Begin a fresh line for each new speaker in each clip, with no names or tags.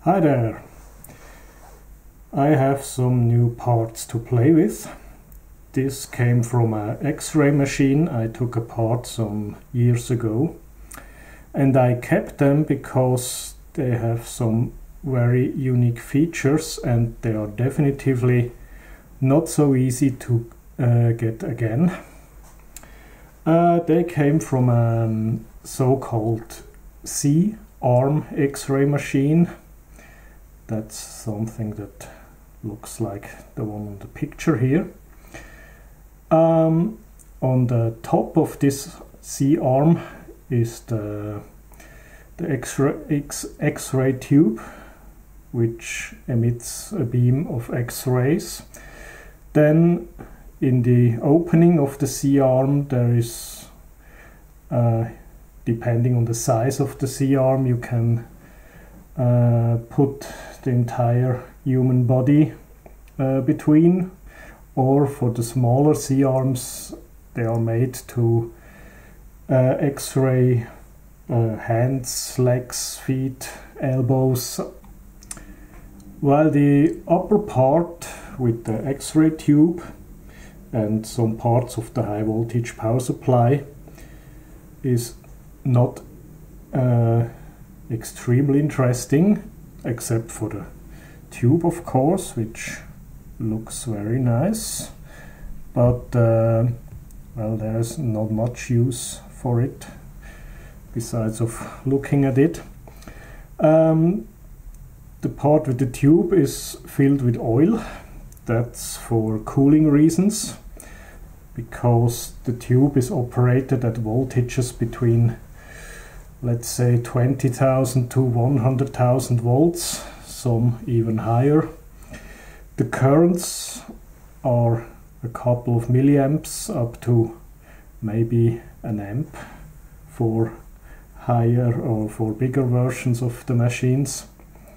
Hi there! I have some new parts to play with. This came from an X-ray machine I took apart some years ago, and I kept them because they have some very unique features and they are definitively not so easy to get again. They came from a so-called C-arm X-ray machine. That's something that looks like the one on the picture here. On the top of this C-arm is the X-ray tube, which emits a beam of X-rays. Then in the opening of the C-arm there is, depending on the size of the C-arm, you can put the entire human body between, or for the smaller C-arms they are made to X-ray hands, legs, feet, elbows, while the upper part with the X-ray tube and some parts of the high voltage power supply is not extremely interesting, except for the tube, of course, which looks very nice, but well, there's not much use for it besides of looking at it. The part with the tube is filled with oil. That's for cooling reasons, because the tube is operated at voltages between, let's say, 20,000 to 100,000 volts, some even higher. The currents are a couple of milliamps up to maybe an amp for higher or for bigger versions of the machines.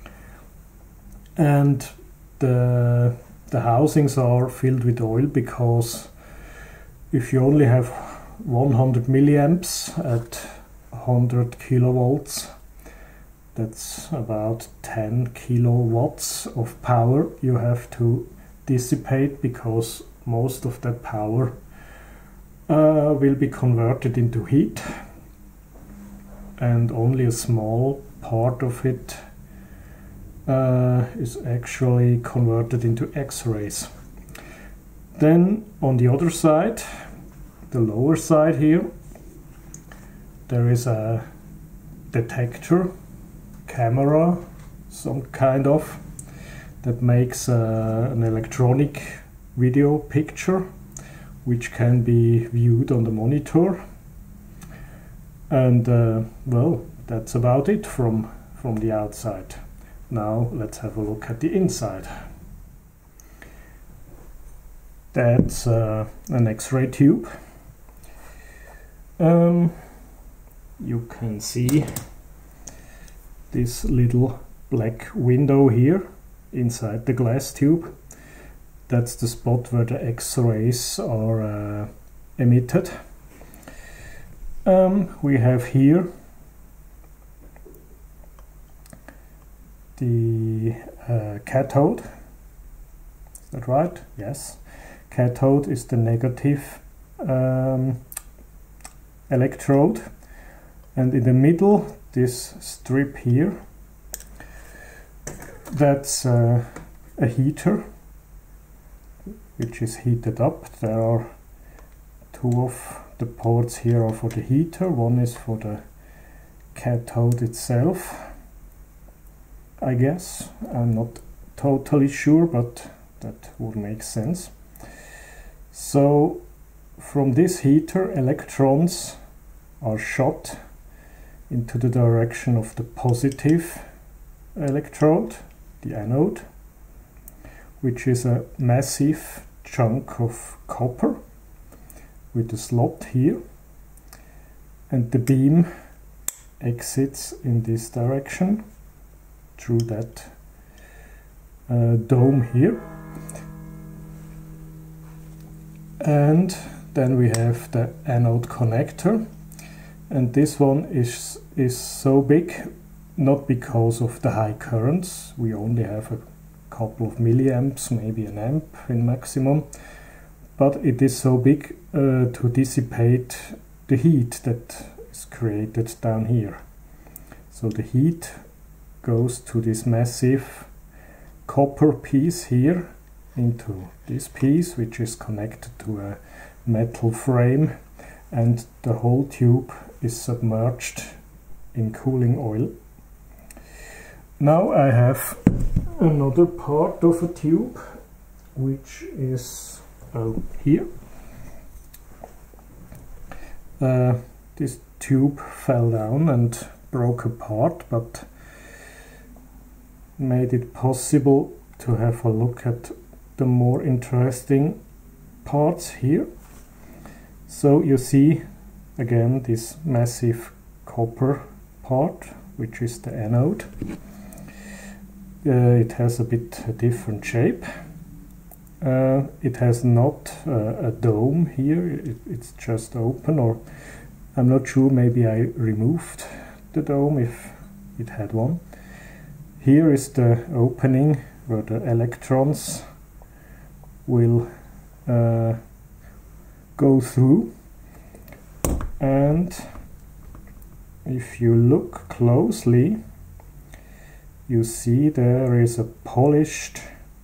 And the housings are filled with oil because if you only have 100 milliamps at 100 kilovolts, that's about 10 kilowatts of power you have to dissipate, because most of that power will be converted into heat and only a small part of it is actually converted into X-rays. Then on the other side, the lower side here, there is a detector, camera, some kind of, that makes an electronic video picture which can be viewed on the monitor. And well, that's about it from the outside. Now let's have a look at the inside. That's an X-ray tube. You can see this little black window here inside the glass tube. That's the spot where the X-rays are emitted. We have here the cathode. Is that right? Yes. Cathode is the negative electrode, and in the middle, this strip here, that's a heater which is heated up. There are two of the ports here are for the heater, one is for the cathode itself, I guess. I'm not totally sure, but that would make sense. So from this heater, electrons are shot into the direction of the positive electrode, the anode, which is a massive chunk of copper with a slot here, and the beam exits in this direction through that dome here. And then we have the anode connector, and this one is so big not because of the high currents. We only have a couple of milliamps, maybe an amp in maximum, but it is so big to dissipate the heat that is created down here. So the heat goes to this massive copper piece here into this piece, which is connected to a metal frame, and the whole tube is submerged in cooling oil. Now I have another part of a tube, which is here. This tube fell down and broke apart, but made it possible to have a look at the more interesting parts here. So you see again this massive copper part, which is the anode. It has a bit different shape. It has not a dome here, it's just open, or I'm not sure, maybe I removed the dome if it had one. Here is the opening where the electrons will go through, and if you look closely you see there is a polished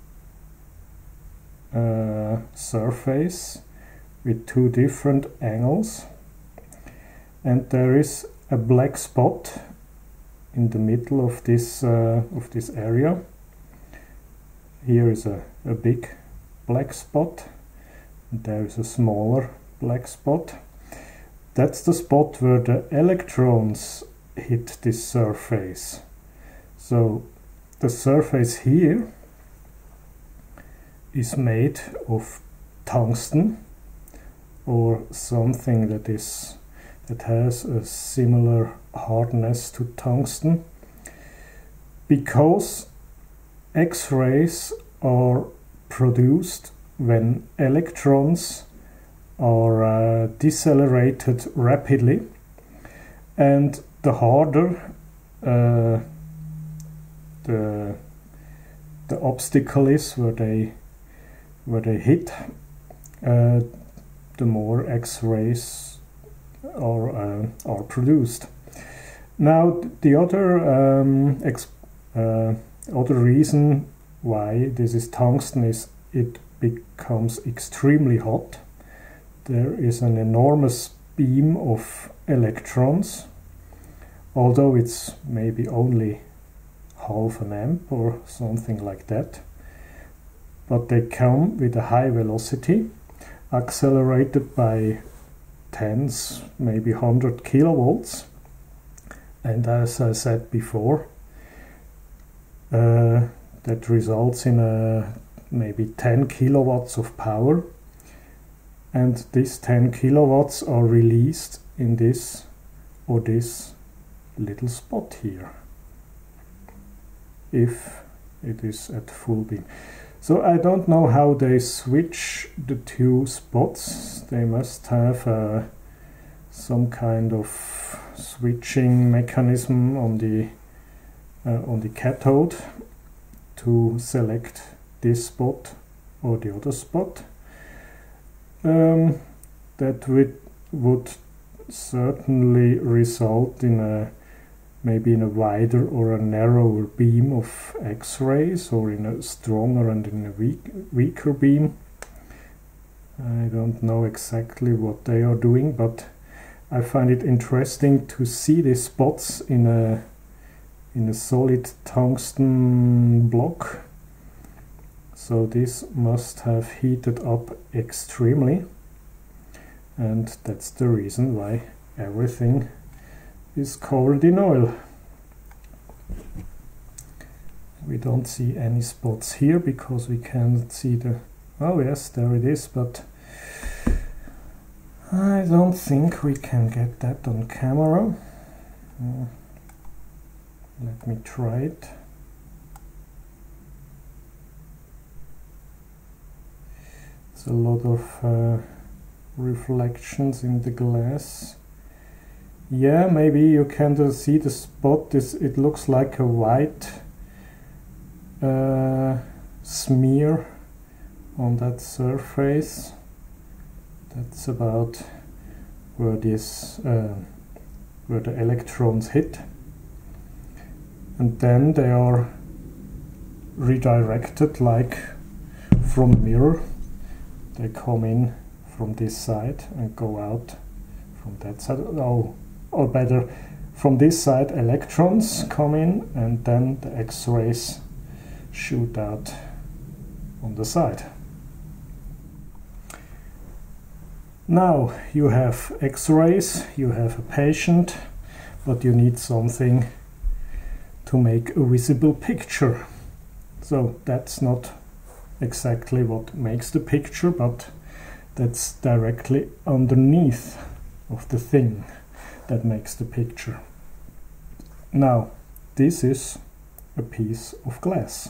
surface with two different angles, and there is a black spot in the middle of this area. Here is a big black spot, and there is a smaller black spot. That's the spot where the electrons hit this surface. So the surface here is made of tungsten, or something that has a similar hardness to tungsten, because X-rays are produced when electrons are decelerated rapidly, and the harder the obstacle is where they hit, the more X-rays are produced. Now the other reason why this is tungsten is it becomes extremely hot. There is an enormous beam of electrons, although it's maybe only half an amp or something like that, but they come with a high velocity, accelerated by tens, maybe 100 kilovolts, and as I said before, that results in maybe 10 kilowatts of power, and these 10 kilowatts are released in this or this little spot here, if it is at full beam. So I don't know how they switch the two spots. They must have some kind of switching mechanism on the cathode to select this spot or the other spot. That would certainly result in maybe in a wider or a narrower beam of X-rays, or in a stronger and in a weaker beam. I don't know exactly what they are doing, but I find it interesting to see these spots in a solid tungsten block. So this must have heated up extremely, and that's the reason why everything is covered in oil. We don't see any spots here because we can't see the... Oh yes, there it is, but I don't think we can get that on camera. Let me try it. There's a lot of reflections in the glass Yeah, maybe you can see the spot. It looks like a white smear on that surface. That's about where where the electrons hit, and then they are redirected like from a mirror. They come in from this side and go out from that side. Or better, from this side electrons come in and then the X-rays shoot out on the side. Now you have X-rays, you have a patient, but you need something to make a visible picture. So that's not exactly what makes the picture, but that's directly underneath of the thing that makes the picture. Now this is a piece of glass.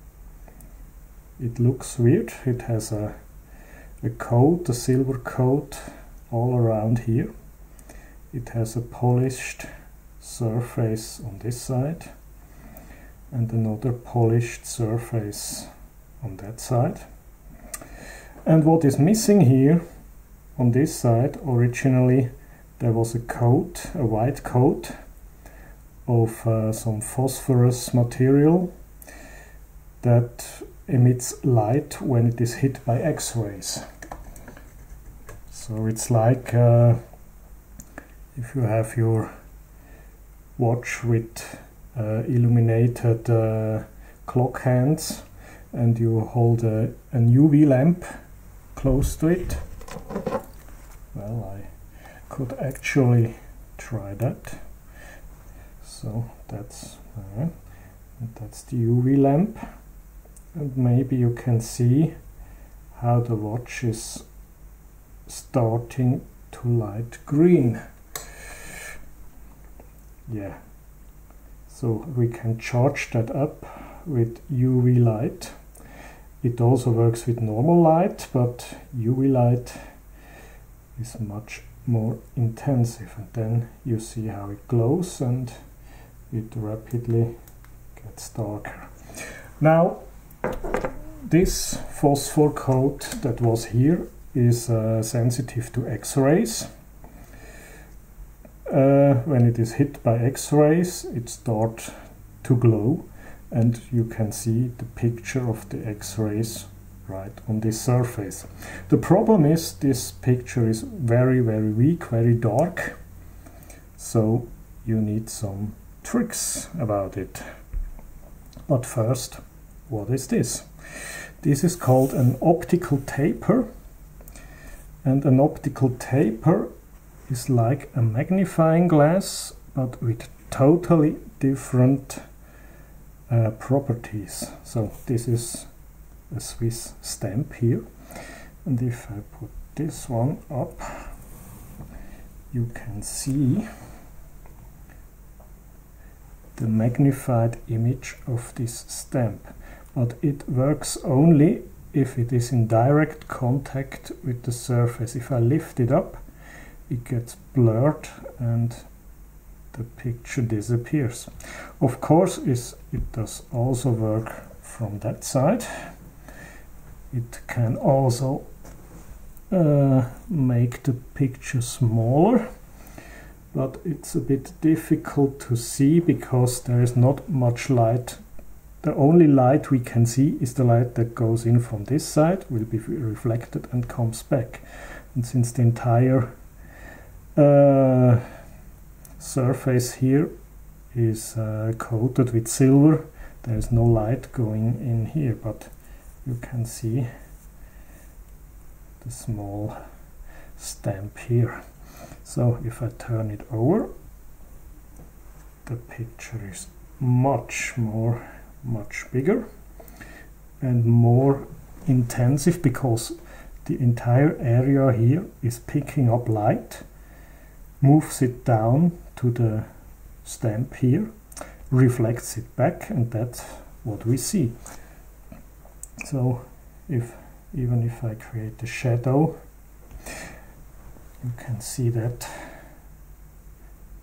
It looks weird. It has a coat, a silver coat all around here. It has a polished surface on this side and another polished surface on that side. And what is missing here on this side, originally there was a coat, a white coat of some phosphorus material that emits light when it is hit by X-rays. So it's like if you have your watch with illuminated clock hands and you hold an UV lamp close to it. Well, I could actually try that. So that's the UV lamp, and maybe you can see how the watch is starting to light green. Yeah, so we can charge that up with UV light. It also works with normal light, but UV light is much more intensive, and then you see how it glows and it rapidly gets darker. Now this phosphor coat that was here is sensitive to X-rays. When it is hit by X-rays, it starts to glow, and you can see the picture of the X-rays right on this surface. The problem is this picture is very, very weak, very dark, so you need some tricks about it. But first, what is this? This is called an optical taper, and an optical taper is like a magnifying glass but with totally different properties. So this is a Swiss stamp here, and if I put this one up, you can see the magnified image of this stamp, but it works only if it is in direct contact with the surface. If I lift it up, it gets blurred and the picture disappears. Of course, it does also work from that side. It can also make the picture smaller, but it's a bit difficult to see because there is not much light. The only light we can see is the light that goes in from this side, will be reflected and comes back. And since the entire surface here is coated with silver, there is no light going in here, but you can see the small stamp here. So if I turn it over, the picture is much bigger and more intensive, because the entire area here is picking up light, moves it down to the stamp here, reflects it back, and that's what we see. So even if I create a shadow, you can see that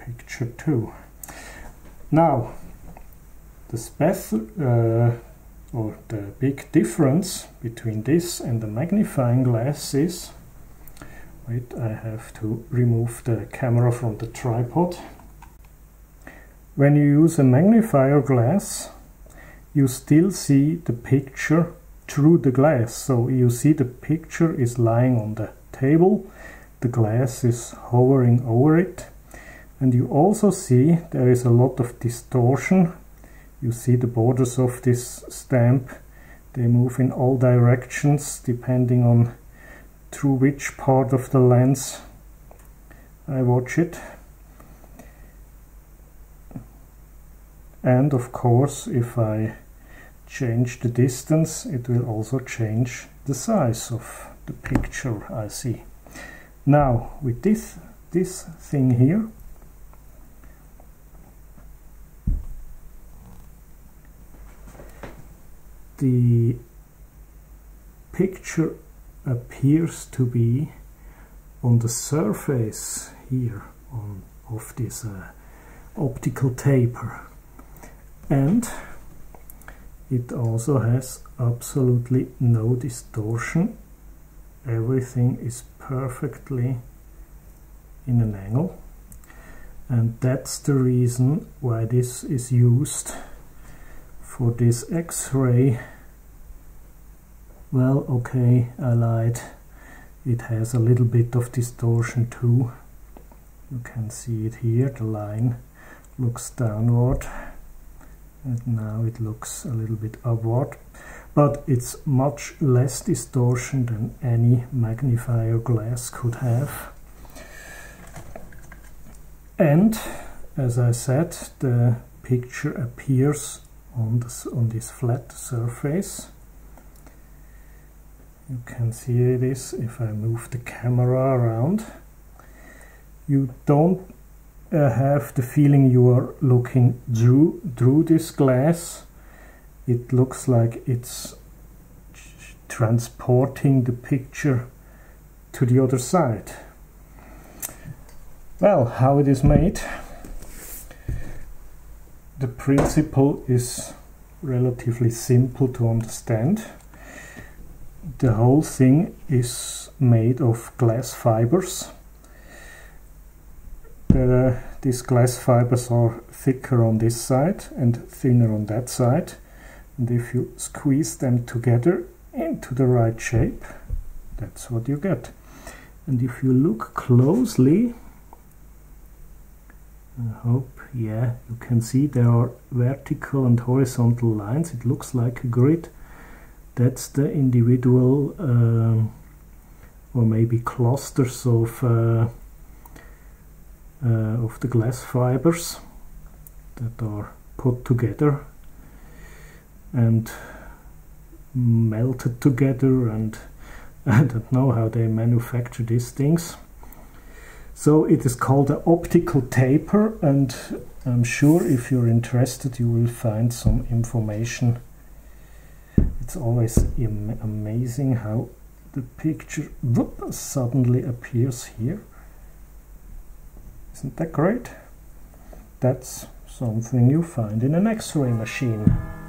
picture too. Now, the special or the big difference between this and the magnifying glass is, wait, I have to remove the camera from the tripod. When you use a magnifier glass, you still see the picture through the glass. So you see the picture is lying on the table, the glass is hovering over it, and you also see there is a lot of distortion. You see the borders of this stamp, they move in all directions depending on through which part of the lens I watch it. And of course, if I change the distance, it will also change the size of the picture I see. Now, with this thing here, the picture appears to be on the surface here of this optical taper, and it also has absolutely no distortion. Everything is perfectly in an angle, and that's the reason why this is used for this X-ray. Well, okay, I lied. It has a little bit of distortion too. You can see it here, the line looks downward and now it looks a little bit upward, but it's much less distortion than any magnifier glass could have. And as I said, the picture appears on this flat surface. You can see this if I move the camera around. You don't have the feeling you are looking through this glass. It looks like it's transporting the picture to the other side. Well, how it is made? The principle is relatively simple to understand. The whole thing is made of glass fibers. These glass fibers are thicker on this side and thinner on that side, and if you squeeze them together into the right shape, that's what you get. And if you look closely, I hope, yeah, you can see there are vertical and horizontal lines. It looks like a grid. That's the individual or maybe clusters of the glass fibers that are put together and melted together, and I don't know how they manufacture these things. So it is called an optical taper, and I'm sure if you're interested you will find some information. It's always amazing how the picture suddenly appears here. Isn't that great? That's something you find in an X-ray machine.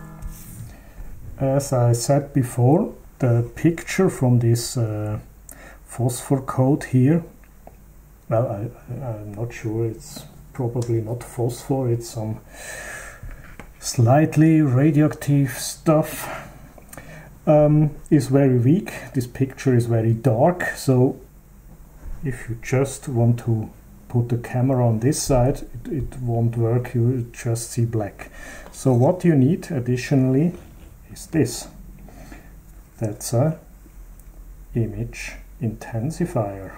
As I said before, the picture from this phosphor coat here, well, I'm not sure, it's probably not phosphor, it's some slightly radioactive stuff, is very weak. This picture is very dark, so if you just want to put the camera on this side, it won't work, you just see black. So what you need additionally is this. That's a image intensifier.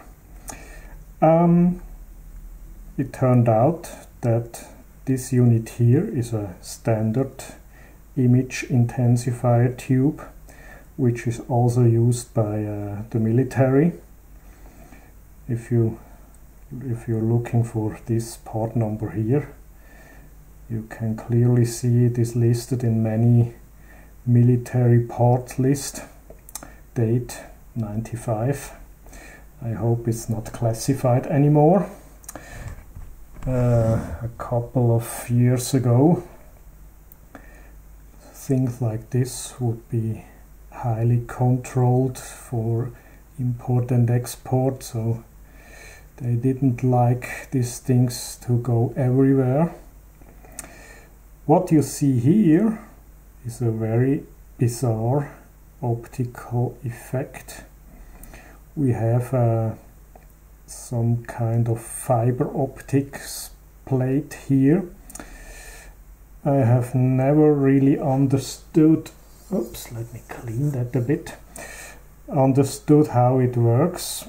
It turned out that this unit here is a standard image intensifier tube, which is also used by the military. If you're looking for this part number here, you can clearly see it is listed in many military part list. Date 95. I hope it's not classified anymore. a couple of years ago, things like this would be highly controlled for import and export, so they didn't like these things to go everywhere. What you see here is a very bizarre optical effect. We have some kind of fiber optics plate here. I have never really understood, oops, let me clean that a bit, understood how it works.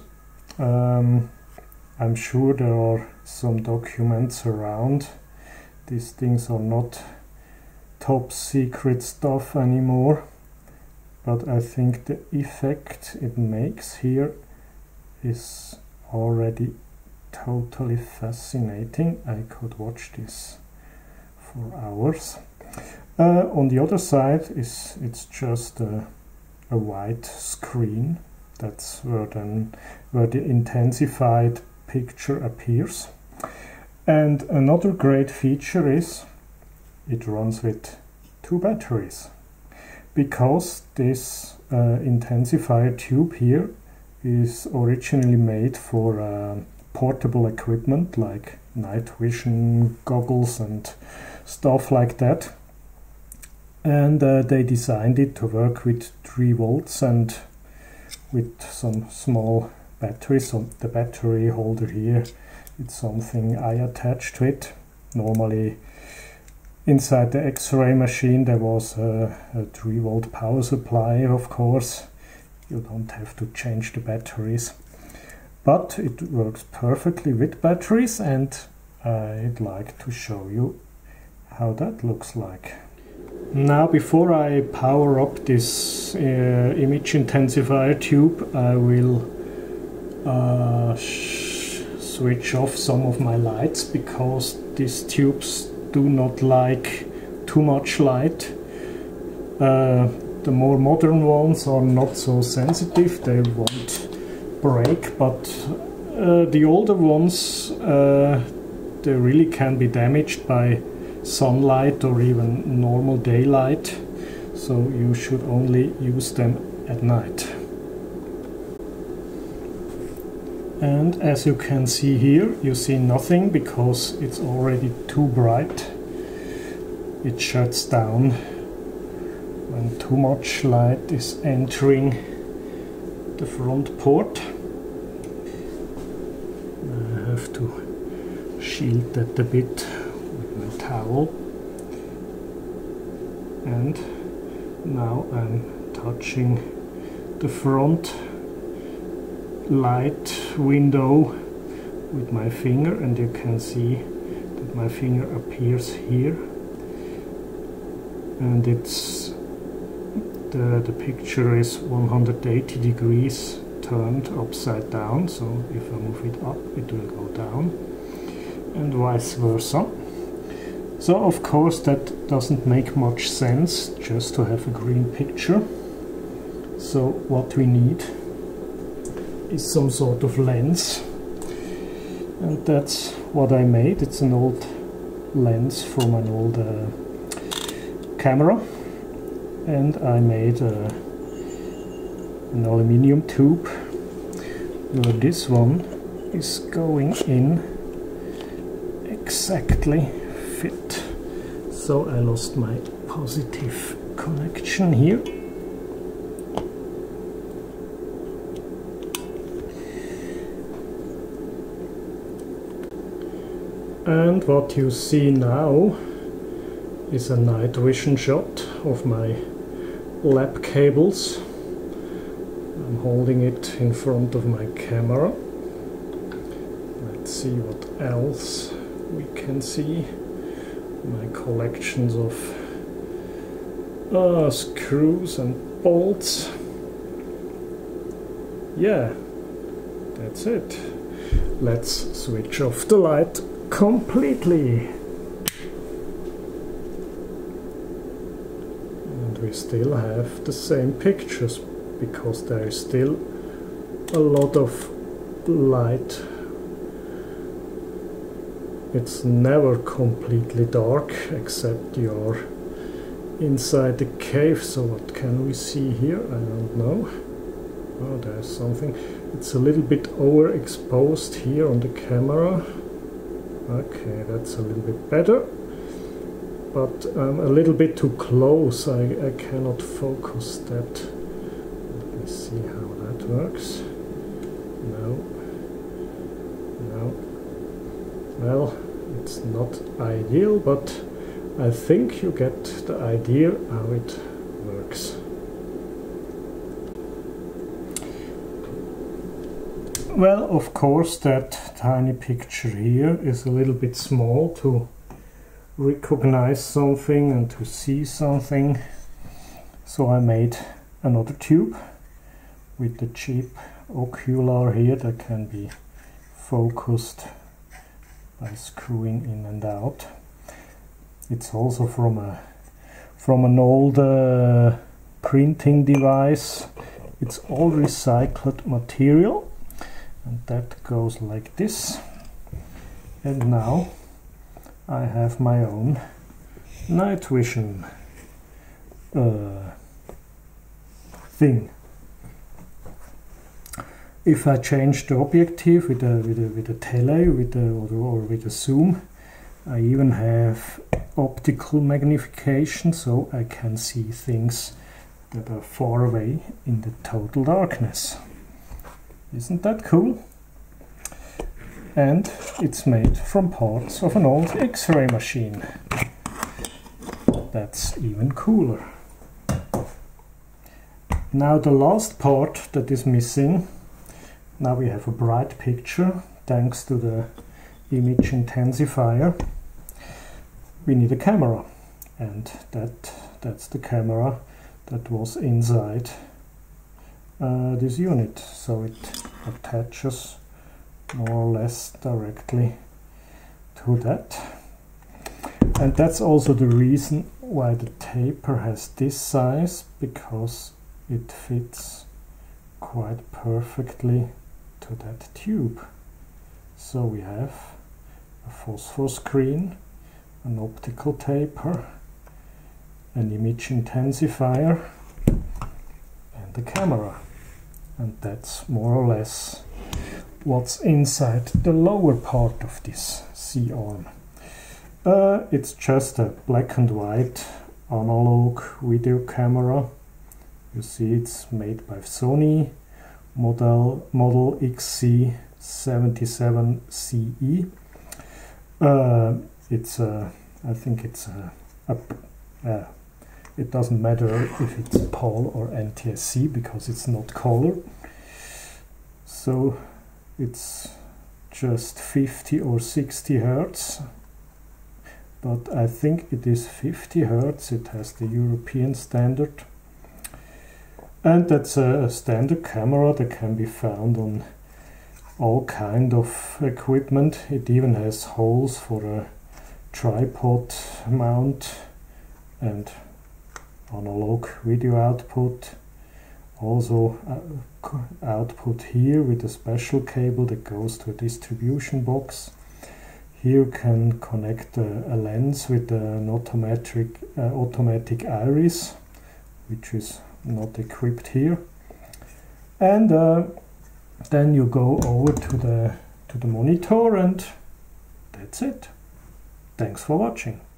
I'm sure there are some documents around. These things are not top secret stuff anymore, but I think the effect it makes here is already totally fascinating. I could watch this for hours. On the other side it's just a white screen. That's where the intensified picture appears. And another great feature is it runs with 2 batteries, because this intensifier tube here is originally made for portable equipment like night vision goggles and stuff like that, and they designed it to work with 3 volts and with some small batteries. So the battery holder here, it's something I attached to it. Normally inside the X-ray machine there was a 3 volt power supply, of course. You don't have to change the batteries, but it works perfectly with batteries, and I'd like to show you how that looks like. Now, before I power up this image intensifier tube, I will switch off some of my lights, because these tubes do not like too much light. The more modern ones are not so sensitive, they won't break, but the older ones, they really can be damaged by sunlight or even normal daylight, so you should only use them at night. And as you can see here, you see nothing because it's already too bright. It shuts down when too much light is entering the front port. I have to shield that a bit with my towel. And now I'm touching the front light window with my finger, and you can see that my finger appears here, and it's the picture is 180 degrees turned upside down, so if I move it up it will go down, and vice versa. So of course that doesn't make much sense just to have a green picture. So what we need is some sort of lens, and that's what I made. It's an old lens from an old camera, and I made an aluminium tube where this one is going in exactly fit. So I lost my positive connection here. And what you see now is a night vision shot of my lab cables. I'm holding it in front of my camera. Let's see what else we can see. My collections of screws and bolts. Yeah, that's it. Let's switch off the light completely. And we still have the same pictures because there is still a lot of light it's never completely dark except you're inside the cave. So what can we see here? I don't know. Oh, there's something. It's a little bit overexposed here on the camera. Okay, that's a little bit better, but a little bit too close. I cannot focus that. Let me see how that works. No. Well, it's not ideal, but I think you get the idea how it works. Well, of course, that tiny picture here is a little bit small to recognize something and to see something. So I made another tube with the cheap ocular here that can be focused by screwing in and out. It's also from an old printing device. It's all recycled material. And that goes like this. And now I have my own night vision thing. If I change the objective with a tele, or with a zoom, I even have optical magnification, so I can see things that are far away in the total darkness. Isn't that cool? And it's made from parts of an old X-ray machine. That's even cooler. Now the last part that is missing. Now we have a bright picture thanks to the image intensifier. We need a camera, and that's the camera that was inside this unit, so it attaches more or less directly to that. And that's also the reason why the taper has this size, because it fits quite perfectly to that tube. So we have a phosphor screen, an optical taper, an image intensifier, and the camera. And that's more or less what's inside the lower part of this C-arm. It's just a black and white analog video camera. You see it's made by Sony, model XC77CE. I think it's it doesn't matter if it's PAL or NTSC because it's not color. So it's just 50 or 60 Hertz. But I think it is 50 Hertz. It has the European standard. And that's a standard camera that can be found on all kind of equipment. It even has holes for a tripod mount and analog video output. Also output here with a special cable that goes to a distribution box. Here you can connect a lens with an automatic iris, which is not equipped here. And then you go over to the monitor, and that's it. Thanks for watching.